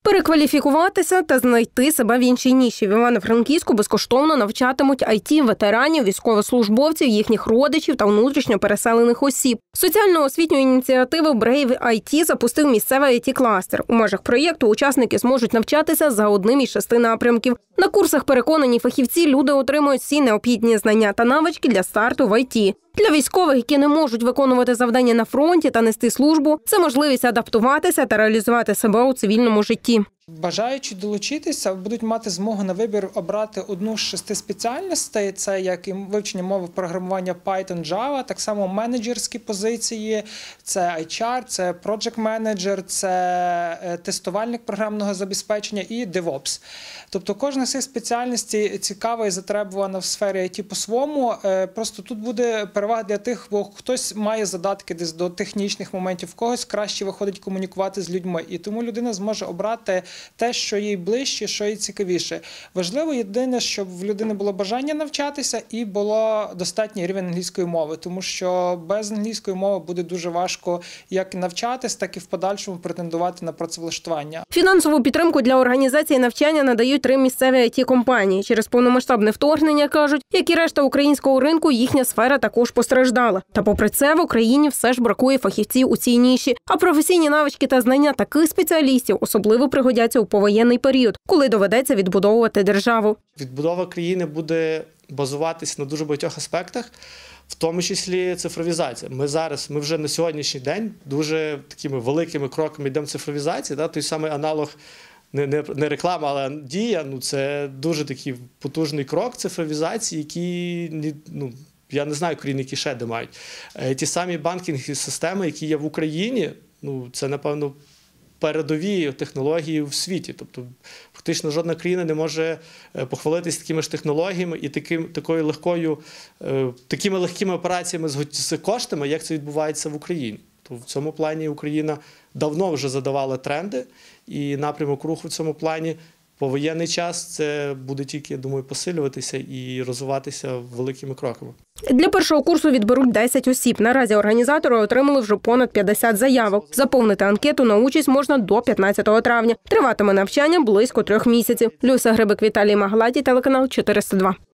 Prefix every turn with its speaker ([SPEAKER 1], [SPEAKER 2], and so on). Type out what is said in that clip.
[SPEAKER 1] Перекваліфікуватися та знайти себе в іншій ніші. В Івано-Франківську безкоштовно навчатимуть IT-ветеранів, військовослужбовців, їхніх родичів та внутрішньо переселених осіб. Соціально-освітньої ініціативи Brave IT запустив місцевий IT-кластер. У межах проєкту учасники зможуть навчатися за одним із 6 напрямків. На курсах, переконані фахівці, люди отримують всі необхідні знання та навички для старту в IT. Для військових, які не можуть виконувати завдання на фронті та нести службу, це можливість адаптуватися та реалізувати себе у цивільному житті.
[SPEAKER 2] Бажаючи долучитися, будуть мати змогу на вибір обрати одну з 6 спеціальностей. Це як і вивчення мови програмування Python, Java, так само менеджерські позиції, це HR, це project manager, це тестувальник програмного забезпечення і DevOps. Тобто кожна з цих спеціальностей цікава і затребувана в сфері IT по-своєму. Просто тут буде перевага для тих, бо хтось має задатки десь до технічних моментів, в когось краще виходить комунікувати з людьми. І тому людина зможе обрати те, що їй ближче, що їй цікавіше. Важливо єдине, щоб в людини було бажання навчатися і було достатній рівень англійської мови, тому що без англійської мови буде дуже важко як навчатись, так і в подальшому претендувати на працевлаштування.
[SPEAKER 1] Фінансову підтримку для організації навчання надають 3 місцеві IT-компанії. Через повномасштабне вторгнення, кажуть, як і решта українського ринку, їхня сфера також постраждала. Та попри це в Україні все ж бракує фахівців у цій ніші. А професійні навички та знання таких спеціалістів особливо пригодяться у повоєнний період, коли доведеться відбудовувати державу.
[SPEAKER 3] Відбудова країни буде базуватись на дуже багатьох аспектах, в тому числі цифровізація. Ми вже на сьогоднішній день дуже такими великими кроками йдемо в цифровізації. Той самий аналог, не реклама, але дія, це дуже такий потужний крок цифровізації, який, я не знаю, країни, які ще де мають. Ті самі банкінгові системи, які є в Україні, це, напевно, передові технології в світі. Тобто, фактично, жодна країна не може похвалитися такими ж технологіями і такими легкими операціями з коштами, як це відбувається в Україні. То в цьому плані Україна давно вже задавала тренди, і напрямок руху в цьому плані по воєнний час це буде тільки, я думаю, посилюватися і розвиватися великими кроками.
[SPEAKER 1] Для першого курсу відберуть 10 осіб. Наразі організатори отримали вже понад 50 заявок. Заповнити анкету на участь можна до 15 травня. Триватиме навчання близько 3 місяців. Люся Грибик, Віталій Магладій, телеканал 402.